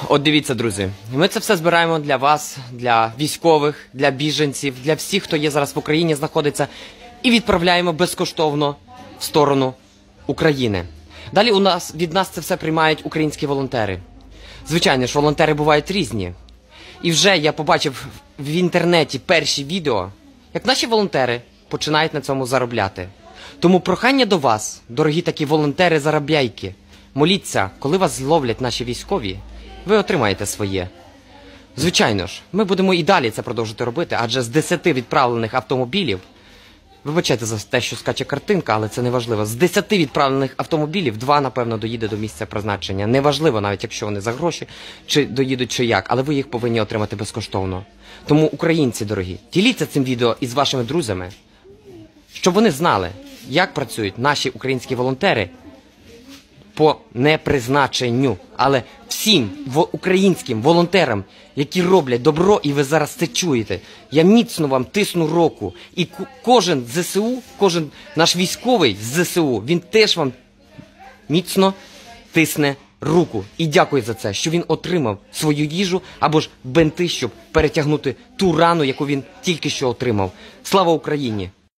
От дивіться, друзі, ми це все збираємо для вас, для військових, для біженців, для всіх, хто є зараз в Україні, знаходиться, і відправляємо безкоштовно в сторону України. Далі від нас це все приймають українські волонтери. Звичайно ж, волонтери бувають різні. І вже я побачив в інтернеті перші відео, як наші волонтери починають на цьому заробляти. Тому прохання до вас, дорогі такі волонтери-заробляйки, моліться, коли вас зловлять наші військові, ви отримаєте своє. Звичайно ж, ми будемо і далі це продовжувати робити, адже з 10 відправлених автомобілів, вибачайте за те, що скаче картинка, але це не важливо, з 10 відправлених автомобілів 2, напевно, доїде до місця призначення. Неважливо, навіть якщо вони за гроші, чи доїдуть, чи як, але ви їх повинні отримати безкоштовно. Тому, українці дорогі, діліться цим відео із вашими друзями, щоб вони знали, як працюють наші українські волонтери по непризначенню. Але всім українським волонтерам, які роблять добро, і ви зараз це чуєте, я міцно вам тисну руку. І кожен ЗСУ, кожен наш військовий з ЗСУ, він теж вам міцно тисне руку. І дякую за це, що він отримав свою їжу або ж бинти, щоб перетягнути ту рану, яку він тільки що отримав. Слава Україні!